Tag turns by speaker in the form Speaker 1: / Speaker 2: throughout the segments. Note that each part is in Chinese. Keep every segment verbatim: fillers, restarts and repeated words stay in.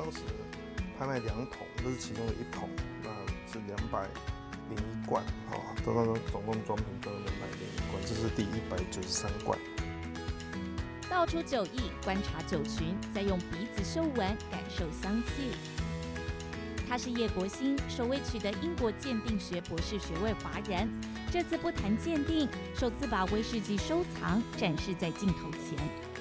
Speaker 1: 当时拍卖两桶，这是其中的一桶，那是两百零一罐，哈、哦，这当中总共装瓶都有两百零一罐，这是第一百九十三罐。
Speaker 2: 倒出酒意，观察酒群，再用鼻子嗅闻，感受香气。他是叶国兴，首位取得英国鉴定学博士学位华人。这次不谈鉴定，首次把威士忌收藏展示在镜头前。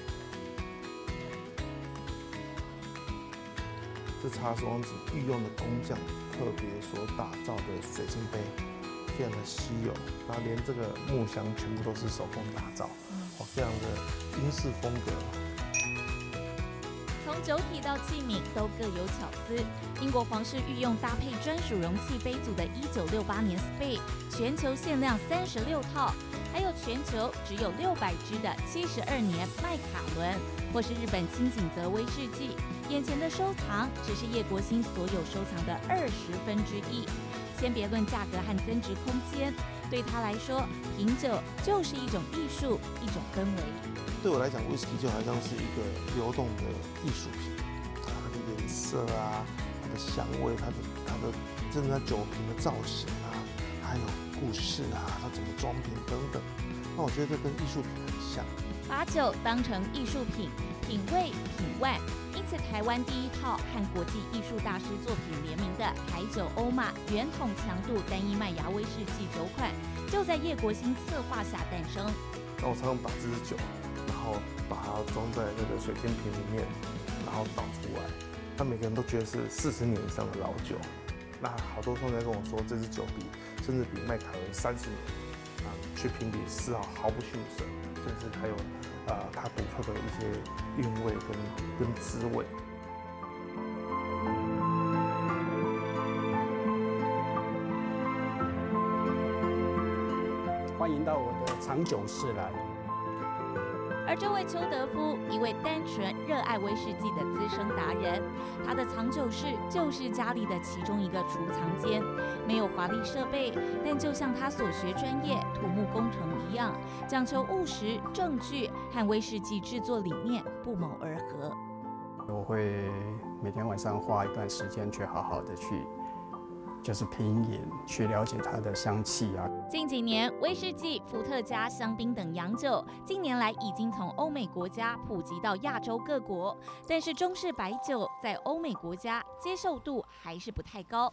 Speaker 1: 这茶是王子御用的工匠特别所打造的水晶杯，非常的稀有，然后连这个木箱全部都是手工打造，哦，非常的英式风格。
Speaker 2: 从酒体到器皿都各有巧思。英国皇室御用搭配专属容器杯组的一九六八年 Spey， 全球限量三十六套，还有全球只有六百支的七十二年麦卡伦，或是日本清景泽威士忌。眼前的收藏只是叶国兴所有收藏的二十分之一。先别论价格和增值空间，对他来说，品酒就是一种艺术，一种氛围。
Speaker 1: 对我来讲，威士忌就好像是一个流动的艺术品，它的颜色啊，它的香味，它的它的真的它酒瓶的造型啊，还有故事啊，它怎么装瓶等等。那我觉得这跟艺术品很像，
Speaker 2: 把酒当成艺术品，品味品味。因此，台湾第一套和国际艺术大师作品联名的台酒欧玛圆筒强度单一麦芽威士忌酒款，就在叶国兴策划下诞生。
Speaker 1: 那我常常把这支酒，然后把它装在那个水晶瓶里面，然后倒出来。那每个人都觉得是四十年以上的老酒。那好多同学跟我说，这支酒比甚至比麦卡伦三十年啊，去评比丝毫毫不逊色，甚至还有啊、呃、它独特的一些韵味跟跟滋味。
Speaker 3: 欢迎到我的藏酒室来。
Speaker 2: 而这位邱德夫，一位单纯热爱威士忌的资深达人，他的藏酒室就是家里的其中一个储藏间，没有华丽设备，但就像他所学专业土木工程一样，讲求务实、证据和威士忌制作理念不谋而合。
Speaker 3: 我会每天晚上花一段时间去好好的去，就是品饮，去了解它的香气啊。
Speaker 2: 近几年，威士忌、伏特加、香槟等洋酒，近年来已经从欧美国家普及到亚洲各国，但是中式白酒在欧美国家接受度还是不太高。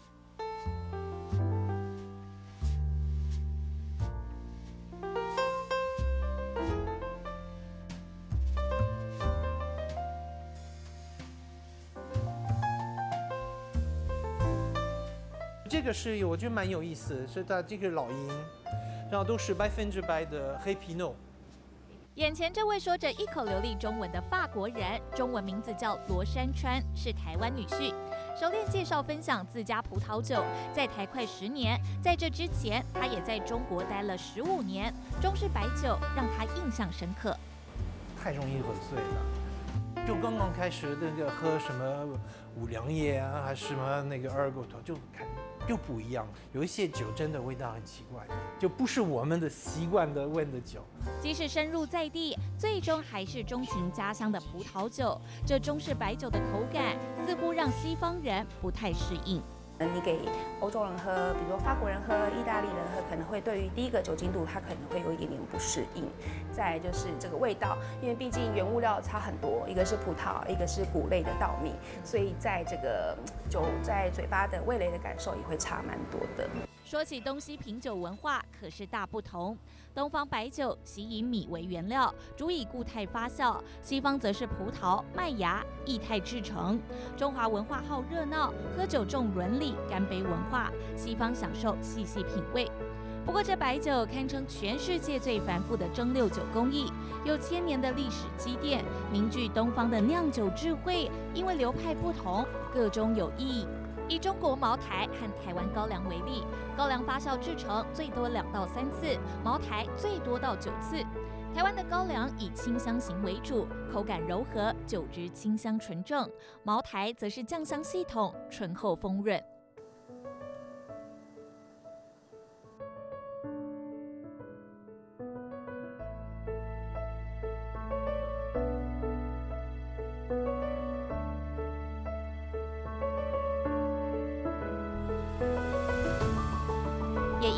Speaker 4: 这个是我觉得蛮有意思的，是它这个老鹰，然后都是百分之百的黑皮诺。
Speaker 2: 眼前这位说着一口流利中文的法国人，中文名字叫罗山川，是台湾女婿。熟练介绍分享自家葡萄酒，在台快十年，在这之前，他也在中国待了十五年。中式白酒让他印象深刻。
Speaker 4: 太容易喝醉了，就刚刚开始那个喝什么五粮液啊，还是什么那个二锅头，就看就不一样。有一些酒真的味道很奇怪，就不是我们的习惯的味的酒。
Speaker 2: 即使深入在地，最终还是钟情家乡的葡萄酒。这中式白酒的口感似乎让西方人不太适应。
Speaker 5: 你给欧洲人喝，比如说法国人喝、意大利人喝，可能会对于第一个酒精度，它可能会有一点点不适应。再来就是这个味道，因为毕竟原物料差很多，一个是葡萄，一个是谷类的稻米，所以在这个酒在嘴巴的味蕾的感受也会差蛮多的。
Speaker 2: 说起东西品酒文化，可是大不同。东方白酒习以米为原料，主以固态发酵；西方则是葡萄、麦芽、液态制成。中华文化好热闹，喝酒重伦理、干杯文化；西方享受细细品味。不过，这白酒堪称全世界最繁复的蒸馏酒工艺，有千年的历史积淀，凝聚东方的酿酒智慧。因为流派不同，各中有异。以中国茅台和台湾高粱为例，高粱发酵制成最多两到三次，茅台最多到九次。台湾的高粱以清香型为主，口感柔和，酒质清香纯正；茅台则是酱香系统，醇厚丰润。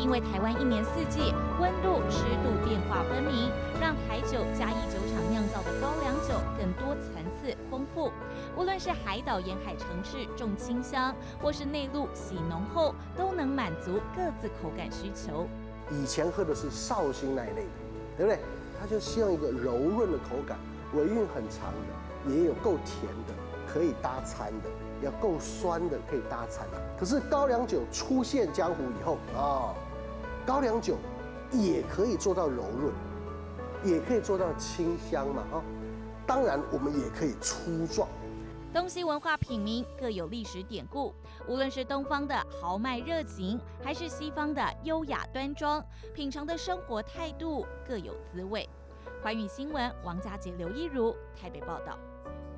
Speaker 2: 因为台湾一年四季温度、湿度变化分明，让台酒嘉义酒厂酿造的高粱酒更多层次丰富。无论是海岛沿海城市重清香，或是内陆喜浓厚，都能满足各自口感需求。
Speaker 6: 以前喝的是绍兴那一类的，对不对？它就希望一个柔润的口感，尾韵很长的，也有够甜的，可以搭餐的，要够酸的，可以搭餐。可是高粱酒出现江湖以后啊、哦，高粱酒也可以做到柔润，也可以做到清香嘛，哈、哦。当然，我们也可以粗壮。
Speaker 2: 东西文化品茗各有历史典故，无论是东方的豪迈热情，还是西方的优雅端庄，品尝的生活态度各有滋味。寰宇新闻王佳杰、刘一如台北报道。